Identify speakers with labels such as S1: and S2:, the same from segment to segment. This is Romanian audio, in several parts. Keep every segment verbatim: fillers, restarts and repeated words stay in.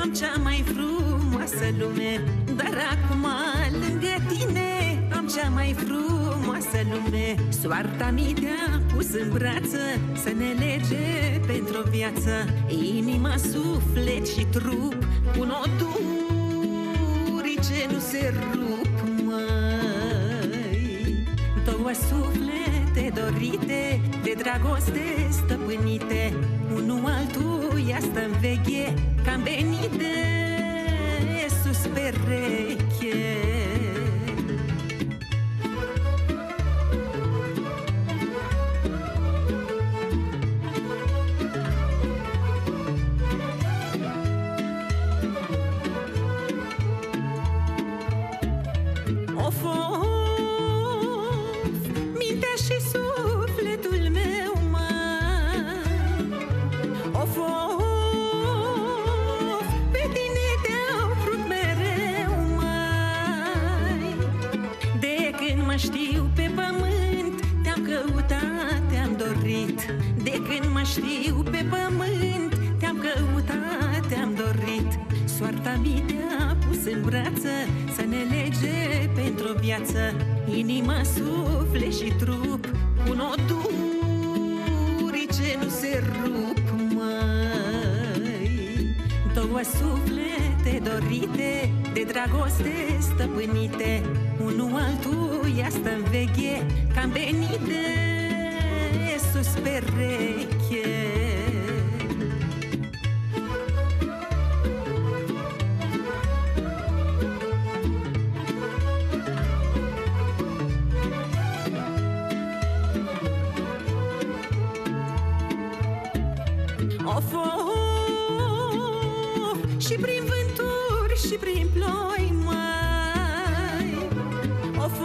S1: am cea mai frumoasă lume, dar acum lângă tine am cea mai frumoasă lume. Soarta mi te-a pus în brață să ne lege pentru o viață. Inima, suflet și trup cu noduri ce nu se rup, măi. Două suflete dorite, de dragoste stăpânite, unul altuia stă-n veche, cam venite sus pe reche. Of, of, mintea și sufletul meu, măi. Of, of, pe tine te-au vrut mereu, măi. De când mă știu pe pământ, te-am căutat, te-am dorit. De când mă știu pe pământ, te-am căutat, te-am dorit. Soarta mi te-a pus în brață să ne lege pentru o viață. Inima, suflet și trup cu noduri ce nu se rup, măi. Două suflete dorite, de dragoste stăpânite, unul altuia stă-n veche, cam venite sus pe reche. Of, of, și prin vânturi și prin ploi, măi. Of,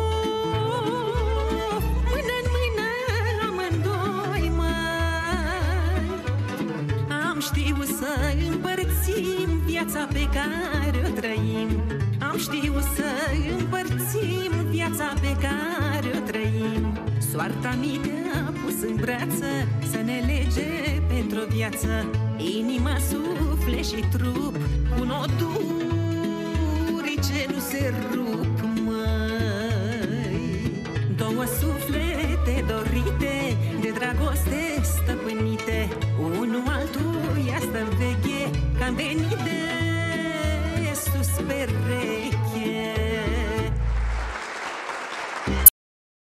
S1: of, mână-n mână amândoi, măi. Am știut să împărțim viața pe care o trăim. Am știut să împărțim viața pe care o trăim. Soarta mi te-a pus în brață să ne lege pentru o viață. Inima, suflet și trup cu noduri ce nu se rup, măi. Două suflete dorite, de dragoste stăpânite, unul altuia stă-n veche, cam venit de sus pe